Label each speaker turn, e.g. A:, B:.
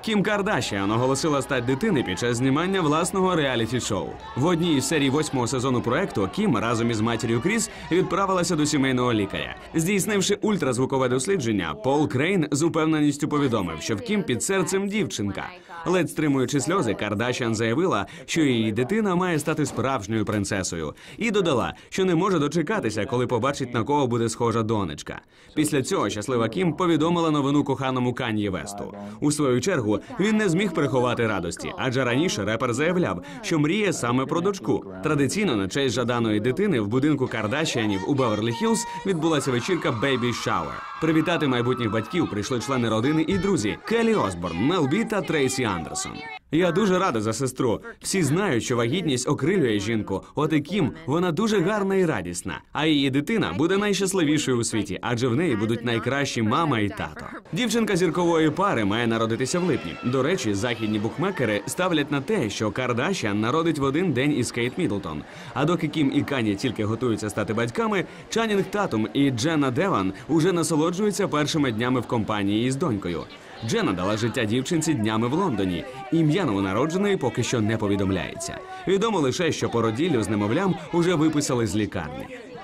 A: Кім Кардашіан оголосила стать дитини під час знімання власного реаліті-шоу. В одній із серій 8-го сезону проекту Кім разом із матір'ю Кріс відправилася до сімейного лікаря. Здійснивши ультразвукове дослідження, Пол Крейн з упевненістю повідомив, що в Кім під серцем дівчинка. Ледь стримуючи сльози, Кардашіан заявила, що її дитина має стати справжньою принцесою. І додала, що не може дочекатися, коли побачить, на кого буде схожа донечка. Після цього щаслива Кім повідомила новину коханому Кан'є Весту. У свою чергу, він не зміг приховати радості, адже раніше репер заявляв, що мріє саме про дочку. Традиційно на честь жаданої дитини в будинку Кардашіанів у Беверлі-Хіллз відбулася вечірка «Бейбі Шауер». Привітати майбутніх батьків прийшли члени родини і друзі – Келлі Осборн, Мел Бі та Трейсі Андерсон. Я дуже рада за сестру. Всі знають, що вагітність окрилює жінку. От і Кім, вона дуже гарна і радісна. А її дитина буде найщасливішою у світі, адже в неї будуть найкращі мама і тато. Дівчинка зіркової пари має народитися в липні. До речі, західні букмекери ставлять на те, що Кардашіан народить в один день із Кейт Міддлтон. А доки Кім і Кан'є тільки готуються стати батьками, Чаннінг Татум і Дженна Деван уже насолоджуються першими днями в компанії із донькою. Дженна дала життя дівчинці днями в Лондоні. Ім'я новонародженої поки що не повідомляється. Відомо лише, що породіллю з немовлям уже виписали з лікарні.